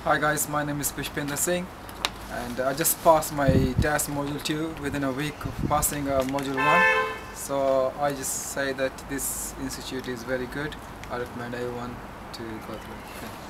Hi guys, my name is Pushpinder Singh and I just passed my test module 2 within a week of passing module 1. So I just say that this institute is very good. I recommend everyone to go through it.